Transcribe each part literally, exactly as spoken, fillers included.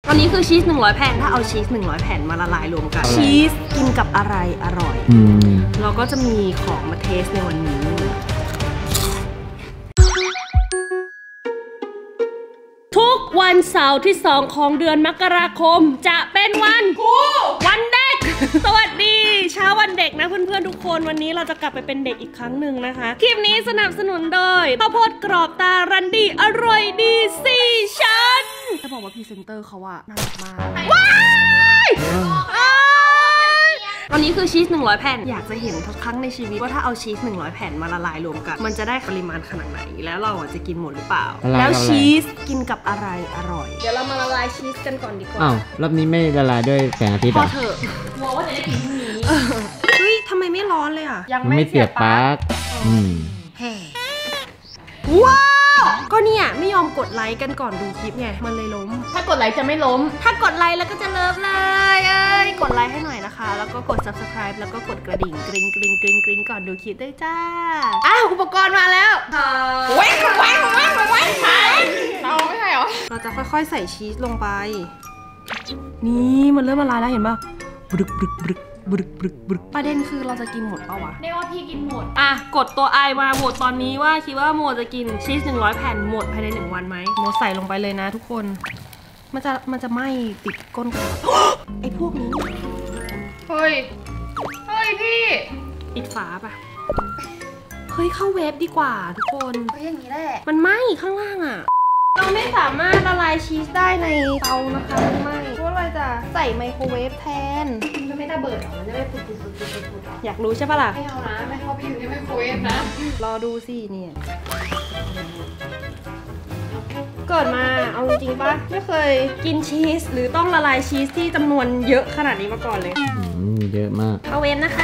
ตอนนี้คือชีสหนึ่งร้อยแผ่นถ้าเอาชีสหนึ่งร้อยแผ่นมาละลายรวมกันชีสกินกับอะไรอร่อยเราก็จะมีของมาเทสในวันนี้ทุกวันเสาร์ที่สองของเดือนมกราคมจะเป็นวันครูวันเด็ก สวัสดีเช้าวันเด็กนะเพื่อนๆทุกคนวันนี้เราจะกลับไปเป็นเด็กอีกครั้งหนึ่งนะคะคลิปนี้สนับสนุนโดยข้าวโพดกรอบตารันดีอร่อยดีสี่ชั้นจะบอกว่าพรีเซนเตอร์เขาอะน่ารักมากว้ายตอนนี้คือชีสหนึ่งร้อยแผ่นอยากจะเห็นทุกครั้งในชีวิตว่าถ้าเอาชีสหนึ่งร้อยแผ่นมาละลายรวมกันมันจะได้ปริมาณขนาดไหนแล้วเราจะกินหมดหรือเปล่าแล้วชีสกินกับอะไรอร่อยเดี๋ยวเรามาละลายชีสกันก่อนดีกว่าอ้าวรอบนี้ไม่ละลายด้วยแสงอาทิตย์หรอพอเถอะกลัวว่าจะได้กินพรุ่งนี้เฮ้ยทำไมไม่ร้อนเลยอ่ะยังไม่เสียบปลั๊กอืมแฮ่ว้าวก็เนี่ยไม่ยอมกดไลค์กันก่อนดูคลิปไงมันเลยล้มถ้ากดไลค์จะไม่ล้มถ้ากดไลค์แล้วก็จะเลิฟเลยเอ้ยกดไลค์ให้หน่อยนะคะแล้วก็กด ซับสไครบ์ แล้วก็กดกระดิ่งกริ๊งกริ๊งกริ๊งกริ๊งก่อนดูคลิปด้วยจ้าอ้าวอุปกรณ์มาแล้วแหวกแหวกแหวกแหวกใช่เราไม่ใช่หรอเราจะค่อยๆใส่ชีสลงไปนี่มันเริ่มละลายแล้วเห็นป่ะบรึกบรึกบรึกบรึกบรึกบรึกประเด็นคือเราจะกินหมดเปล่าวะเรียกว่าพี่กินหมดอ่ะกดตัวไอมาโหวตตอนนี้ว่าคิดว่าโมจะกินชีสหนึ่งร้อยแผ่นหมดภายในหนึ่งวันไหมโมใส่ลงไปเลยนะทุกคนมันจะมันจะไหม้ติดก้นกันไอ้พวกนี้เฮ้ยเฮ้ยพี่ปิดฝาป่ะเฮ้ยเข้าเวฟดีกว่าทุกคนเฮ้ยอย่างนี้แหละมันไหม้ข้างล่างอ่ะเราไม่สามารถละลายชีสได้ในเตานะคะมันไหม้เพราะเราจะใส่ไมโครเวฟแทนมันไม่ได้เบิร์ดหรอมันจะไม่ปุดปุดปุดปุดปุดหรออยากรู้ใช่ปะล่ะไม่เอานะไม่เข้าไปอยู่ในไมโครเวฟนะรอดูสิเนี่ยเกิดมาเอาจริงๆป่ะไม่เคยกินชีสหรือต้องละลายชีสที่จำนวนเยอะขนาดนี้มาก่อนเลยเยอะมากเอาเวฟนะคะ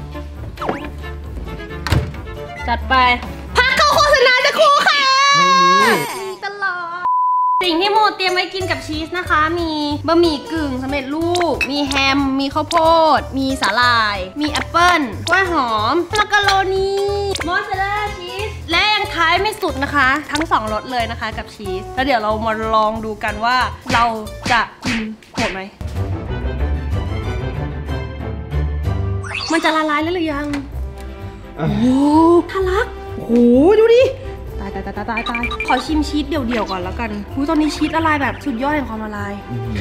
จัดไปพักเข้าโฆษณาจะครูค่ะไม่มีตลอดสิ่งที่โมเตรียมไว้กินกับชีสนะคะมีบะหมี่กึ่งสำเร็จรูปมีแฮมมีข้าวโพดมีสาหร่ายมีแอปเปิ้ลกล้วยหอมมักกะโรนีมอสซาเรลล่าชีสและยังท้ายไม่สุดนะคะทั้งสองรสเลยนะคะกับชีสแล้วเดี๋ยวเรามาลองดูกันว่าเราจะกินหมดไหมมันจะละลายแล้วหรือยังโอ้โหทะลักโอ้โหดูดิตายตายตายตายตายขอชิมชีสเดี่ยวๆก่อนแล้วกันหูตอนนี้ชีสละลายแบบสุดยอดแห่งความละลาย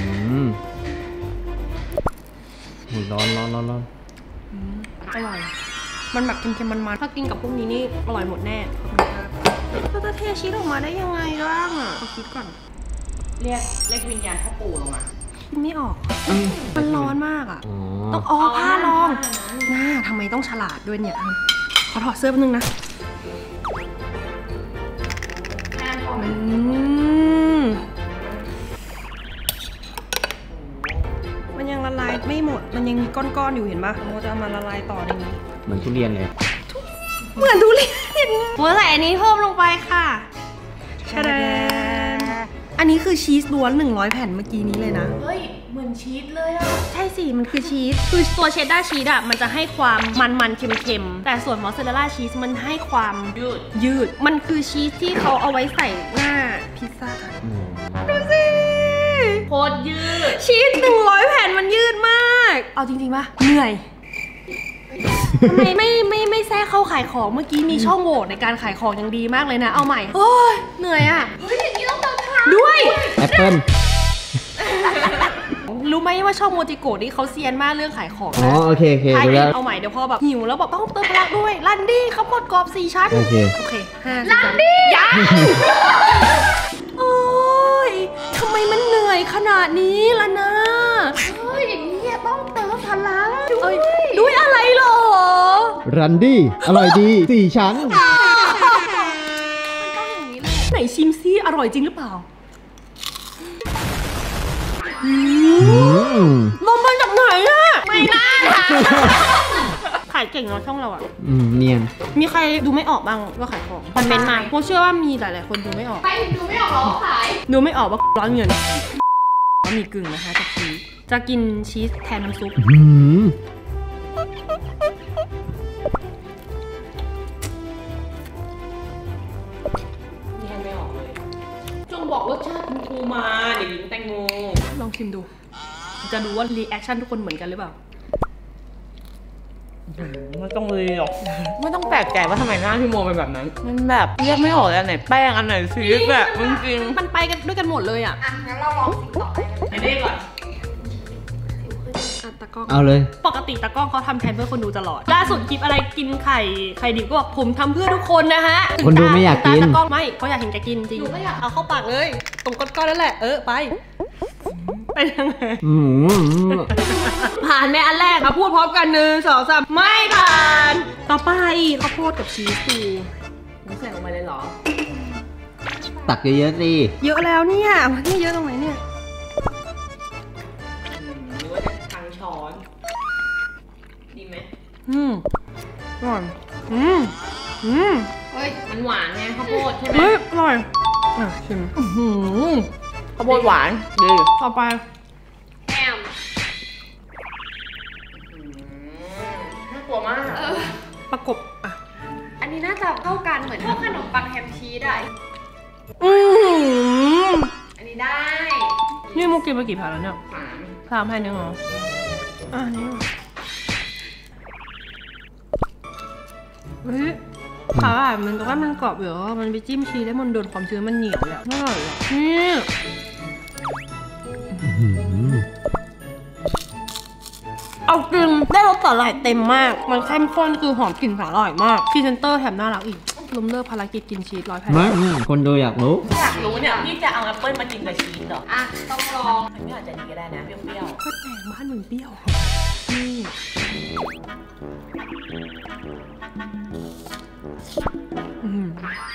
ร้อนร้อนร้อนร้อนอร่อยมันแบบเค็มๆมันๆถ้ากินกับพวกนี้นี่อร่อยหมดแน่เราจะเทชีสออกมาได้ยังไงบ้างอ่ะขอคิดก่อนเรียกเรียกวิญญาณพ่อปู่ลงมาคิดไม่ออกมันร้อนมากอ่ะต้องอ๋อผ้ารองน่าทำไมต้องฉลาดด้วยเนี่ยขอถอดเสื้อแป๊บนึงนะมันยังละลายไม่หมดมันยังมีก้อนๆอยู่เห็นปะโมจะเอามาละลายต่อในนี้เหมือนทุเรียนเลยเหมือนทุเรียนโมใส่อันนี้เพิ่มลงไปค่ะชาดาอันนี้คือชีสล้วนหนึ่งร้อยแผ่นเมื่อกี้นี้เลยนะเฮ้ยเหมือนชีสเลยอ่ะใช่สิมันคือชีสคือตัวเชดดาร์ชีสอ่ะมันจะให้ความมันๆเค็มๆแต่ส่วนมอสซาเรลล่าชีสมันให้ความยืดยืดมันคือชีสที่เขาเอาไว้ใส่หน้าพิซซ่ากันดูสิโคตรยืดชีสหนึ่งร้อยแผ่นมันยืดมากเอาจริงๆป่ะเหนื่อยทำไมไม่ไม่ไม่แทรกเข้าขายของเมื่อกี้มีช่องโหว่ในการขายของยังดีมากเลยนะเอาใหม่โอ้ยเหนื่อยอ่ะเฮ้ยอย่างนี้ต้องเติมทางด้วยแอปเปิ้ลรู้ไหมว่าช่องโมจิโกะนี่เขาเซียนมากเรื่องขายของอ๋อโอเคโอเคดูแล้วเอาใหม่เดี๋ยวพอแบบหิวแล้วบอกต้องเติมพลังด้วยลันดี้ข้าวโพดกรอบสี่ชั้นโอเคโอเคห้าลันดี้ยังโอ้ยทำไมมันเหนื่อยขนาดนี้ล่ะนะเฮ้ยอย่างนี้ต้องเติมพลังด้วยด้วยอะไรหรอรันดี้อร่อยดีสี่ชั้นมันต้องอย่างนี้เลยไหนชิมซิอร่อยจริงหรือเปล่าลมมาจากไหนอะไม่น่าขายเก่งเนาะช่องเราอะเนียนมีใครดูไม่ออกบ้างว่าขายของคอมเมนต์มาผมเชื่อว่ามีหลายๆคนดูไม่ออกใครดูไม่ออกหรอขายดูไม่ออกว่าร้อนเงินก็มีกึ่งนะคะกับชีสจะกินชีสแทนน้ำซุปแยกไม่ออกเลยจงบอกรสชาติคุณครูมาเด็กหญิงแตงโมลองชิมดูจะดูว่ารีแอคชั่นทุกคนเหมือนกันหรือเปล่าไม่ต้องเลยหรอกไม่ต้องแปลกใจว่าทำไมหน้าพี่โมเป็นแบบนั้นมันแบบเรียกไม่ออกเลยอันไหนแป้งอันไหนชีสแบบจริงๆมันไปกันด้วยกันหมดเลยอ่ะอ่ะงั้นเราลองสิ่งต่อไปกันไอ้นี่ก่อนตากล้องเอาเลยปกติตากล้องเขาทำแทนเพื่อคนดูตลอดล่าสุดคลิปอะไรกินไข่ไข่ดิบก็บอกผมทำเพื่อทุกคนนะฮะคนดูไม่อยากกินตากล้องไม่เขาอยากเห็นแกกินจริงเอาเข้าปากเลยตรงก้อนๆนั่นแหละเออไปไปยังไงอืมผ่านไหมอันแรกมาพูดพร้อมกันหนึ่งสองสามไม่ผ่านต่อไปข้าวโพดกับชีสดูนี่ใส่ลงไปเลยเหรอตักเยอะๆสิเยอะแล้วเนี่ยนี่เยอะตรงไหนเนี่ยหรือว่าจะทางช้อนดีไหมอืมอร่อยอืมอืมเฮ้ยมันหวานไงข้าวโพดใช่ไหมเฮ้ยอร่อยอ่ะชิมข้าวโพดหวานดีต่อไปแอมน่ากลัวมากเออประกบอ่ะอันนี้น่าจะเข้ากันเหมือนพวกขนมปังแฮมชีสอะอืมอันนี้ได้นี่มุกกินไปกี่แผ่นแล้วเนี่ยหวานสามแผ่นยังเหรออ่ะนี่เฮ้ยขาอ่ะมันก็ว่ามันกรอบอยู่อะมันไปจิ้มชีสแล้วมันโดนความชื้นมันเหนียวเลยอะอร่อยอ่ะนี่อื้อหือเอาจริงได้รสสาหร่ายเต็มมาก มันเข้มข้นคือหอมกลิ่นสาหร่ายมากพรีเซนเตอร์แถมน่ารักอีกล้มเลิกภารกิจกินชีสร้อยแผ่นไม่อืมคนดูอยากรู้อยากรู้เนี่ยพี่จะเอาแอปเปิ้ลมากินกับชีสเหรออ่ะ ต้องลองมันไม่อาจจะดีก็ได้นะเปรี้ยวก็แต่บ้านมึงเปรี้ยวนี่อืม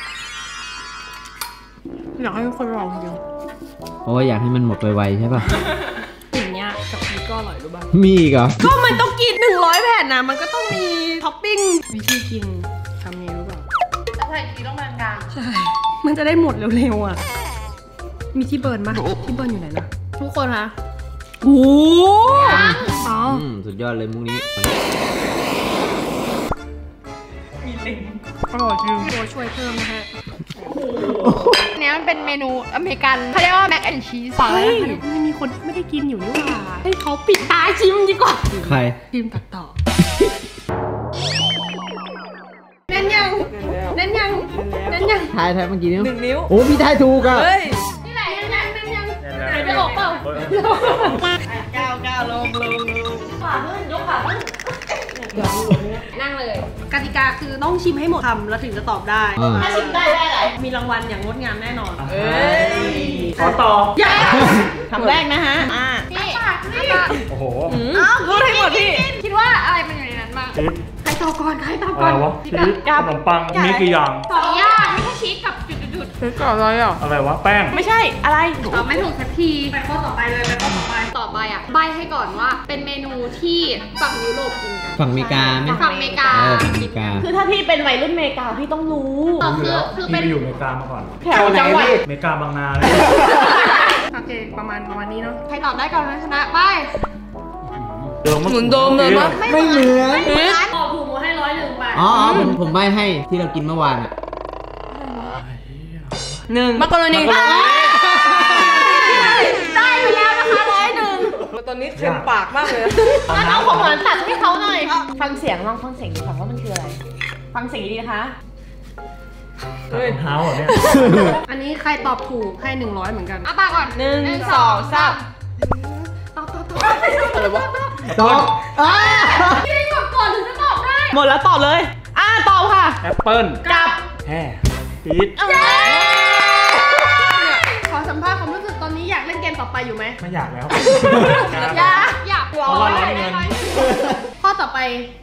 อยากให้ทุกคนลองจริงเพราะว่าอยากให้มันหมดไวๆใช่ป่ะอย่างเงี้ยกับชีสก็อร่อยรู้ป่ะมีอีกเหรอก็มันต้องกินหนึ่งร้อยแผ่นนะมันก็ต้องมีท็อปปิ้งวิธีกินทำยังไงรู้เปล่าแล้วใส่ชีสลงไปกลางใช่ มันจะได้หมดเร็วๆอ่ะ มีที่เบิร์นปะที่เบิร์นอยู่ไหนนะทุกคนคะโอ้อ๋ออืม สุดยอดเลยมุกนี้อร่อยจริงตัวช่วยเพิ่มนะฮะอันนี้มันเป็นเมนูอเมริกันเขาเรียกว่าแม็กแอนชีสเฮ้ยมันมีคนไม่ได้กินอยู่นี่หว่าให้เขาปิดตาชิมดีกว่าใครชิมตัดต่อเน้นยังเน้นยังเน้นยังทายทายเมื่อกี้นิ้วๆหนึ่งนิ้วโอ้พี่ทายถูกอ่ะเฮ้ยนี่แหละยังยังยังยังไหนจะออกเปล่าก้าวก้าวลงลงลงขาขึ้นยกขาขึ้นนั่งเลยกติกาคือต้องชิมให้หมดคำแล้วถึงจะตอบได้อ่าถ้าชิมได้ได้อะไรมีรางวัลอย่างงดงามแน่นอนเอ้ยขอต่ออย่าคำแรกนะฮะอ่านี่นี่โอ้โหรู้ทั้งหมดพี่คิดว่าอะไรมันอยู่ในนั้นบ้างชีสใครตอบก่อนใครตอบอะก่ไรอนวะชีสขนมปังมีกี่อย่างสองอย่างไม่ใช่ชีสกับจุดๆเป็นก่อนอะไรอ่ะอะไรวะ แป้งไม่ใช่อะไรๆตอบไม่ถูกสักทีไปข้อต่อไปเลยไปข้อต่อไปต่อไปอ่ะใบให้ก่อนว่าเป็นเมนูที่ฝั่งยุโรปกินกันฝั่งอเมริกาไหมฝั่งอเมริกาเออฝั่งอเมริกาคือถ้าพี่เป็นวัยรุ่นอเมริกาพี่ต้องรู้เออรู้อยู่คือแล้วคือเป็นพี่ไปอยู่อเมริกามาก่อนแถวจังหวัดอเมริกาบางนาเลยโอเคประมาณประมาณนี้เนาะใครตอบได้ก่อนนะชนะไปเดิมเหมือนเดิมเลยปะไม่เหมือนเหมือนตอบถูกหมดให้ร้อยหนึ่งไปอ๋ออ๋อผมผมใบให้ที่เรากินเมื่อวานอ่ะหนึ่งมักกะโรนีได้ไปแล้วนะคะร้อยหนึ่งตอนนี้เต็มปากมากเลยงั้นเอาของหวานตัดให้เขาหน่อยฟังเสียงลองฟังเสียงดูค่ะว่ามันคืออะไร ฟังเสียงดีๆนะคะเฮ้ยเท้าเหรอเนี่ยอันนี้ใครตอบถูกให้หนึ่งร้อยเหมือนกันเอาปากก่อนหนึ่งสองสามตอบตอบตอบอะไรวะตอบอ้าพี่ได้กดก่อนถึงจะตอบได้หมดแล้วตอบเลย อ่าตอบค่ะแอปเปิ้ลกับแฮ่ชีสขอสัมภาษณ์ความรู้สึกตอนนี้อยากเล่นเกมต่อไปอยู่ไหมไม่อยากแล้วอยากอยากเพราะว่าร้อนเงินข้อต่อไป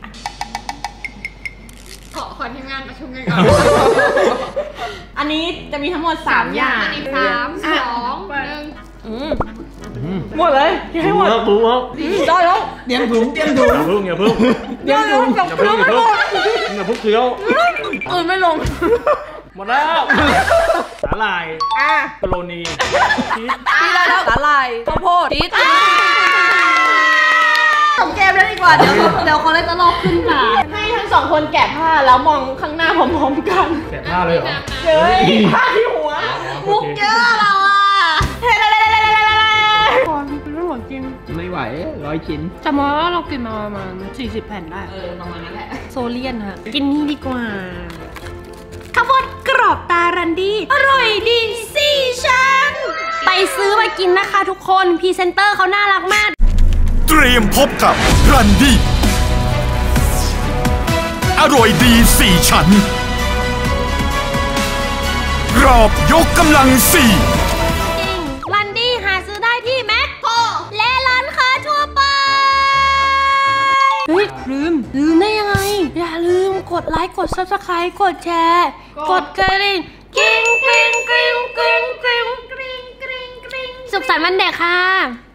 ขอขอทีมงานประชุมกันก่อนอันนี้จะมีทั้งหมดสามอย่างอันนี้สามสองหนึ่งอืมหมดเลยกินให้หมดรู้แล้วรู้แล้วได้แล้วเตรียมถุงเตรียมถุงอย่าพึ่งอย่าพึ่งได้แล้วกับอย่าเครื่พึ่องงอไม่ย่าหมพึ่งดอย่าพึ่งเคี้ยวอื่นไม่ลงหมดแล้วสาหร่ายอ่ะกะโรนีชีสพี่ได้แล้วสาหร่ายข้าวโพดชีสทำเกมแล้วดีกว่าเดี๋ยวเดี๋ยวเขาเลยจะลอกขึ้นค่ะให้ทั้งสองคนแกะผ้าแล้วมองข้างหน้าพร้อมๆกันแกะผ้าเลยเหรอเฮ้ยผ้าที่หัวมุกเยอะเราอ่ะเฮ้ยก่อนไปไหวร้อยชิ้นแต่มาว่าเรากินมาประมาณสี่สิบแผ่นได้เออประมาณนั้นแหละโซเลียนฮะกินนี่ดีกว่าข้าวโพดกรอบตารันดีอร่อยดีสี่ชั้นไปซื้อมากินนะคะทุกคนพรีเซนเตอร์เขาน่ารักมากเตรียมพบกับรันดี้อร่อยดีสี่ชั้นกรอบยกกำลังสี่จริงรันดี้หาซื้อได้ที่แมคโครและร้านค้าทั่วไปเฮ้ยลืมลืมได้ยังไงอย่าลืมกดไลค์กด ซับสไครบ์ กดแชร์กดกระดิ่งกริ๊งกริ๊งกริ๊งกริ๊งกริ๊งกริ๊งกริ๊งกริ๊งสุขสันต์วันเด็กค่ะ